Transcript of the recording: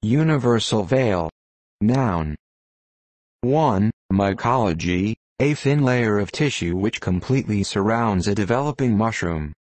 Universal veil. Noun. 1. Mycology, a thin layer of tissue which completely surrounds a developing mushroom.